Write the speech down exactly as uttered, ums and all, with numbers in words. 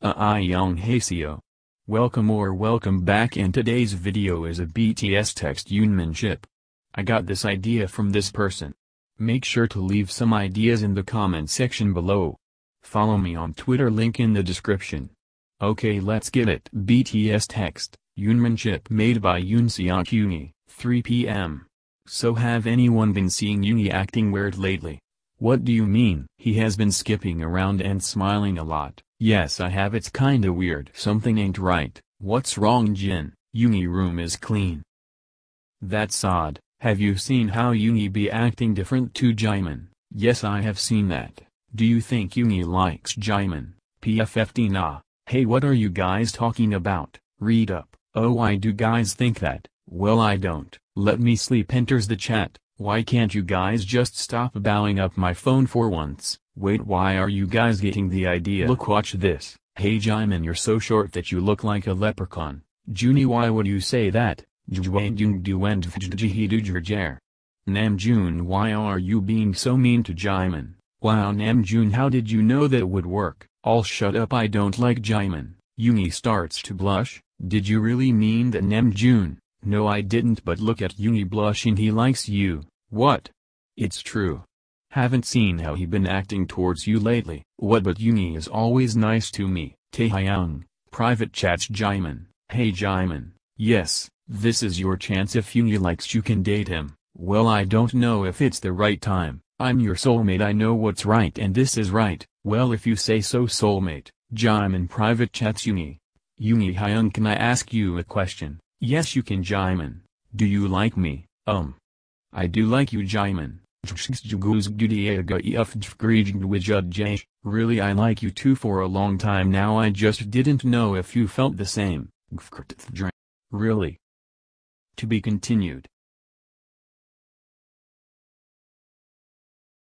Annyeonghaseyo. Welcome or welcome back, and today's video is a B T S text yoonmin ship. I got this idea from this person. Make sure to leave some ideas in the comment section below. Follow me on Twitter, link in the description. Okay, let's get it. B T S text, yoonmin ship made by Yoonseok Yoongi, three p m So have anyone been seeing Yoongi acting weird lately? What do you mean? He has been skipping around and smiling a lot. Yes, I have. It's kinda weird. Something ain't right. What's wrong, Jin? Yoongi room is clean. That's odd. Have you seen how Yoongi be acting different to Jimin? Yes, I have seen that. Do you think Yoongi likes Jimin? P F F T nah. Hey, what are you guys talking about? Read up. Oh, why do guys think that? Well, I don't. Let me sleep enters the chat. Why can't you guys just stop bowing up my phone for once? Wait, why are you guys getting the idea? Look, watch this. Hey Jimin, you're so short that you look like a leprechaun. Junie, why would you say that? Namjoon, why are you being so mean to Jimin? Wow, Namjoon, how did you know that would work? All shut up, I don't like Jimin. Yoongi starts to blush. Did you really mean that, Namjoon? No, I didn't, but look at Yoongi blushing. He likes you. What? It's true. Haven't seen how he been acting towards you lately. What? But Yoongi is always nice to me. Taehyung, private chats Jimin. Hey Jimin. Yes, this is your chance. If Yoongi likes you, can date him. Well, I don't know if it's the right time. I'm your soulmate. I know what's right, and this is right. Well, if you say so, soulmate. Jimin, private chats Yoongi. Yoongi Hyung, can I ask you a question? Yes, you can, Jimin. Do you like me? Um. I do like you, Jimin. Really, I like you too for a long time now. I just didn't know if you felt the same. Really. To be continued.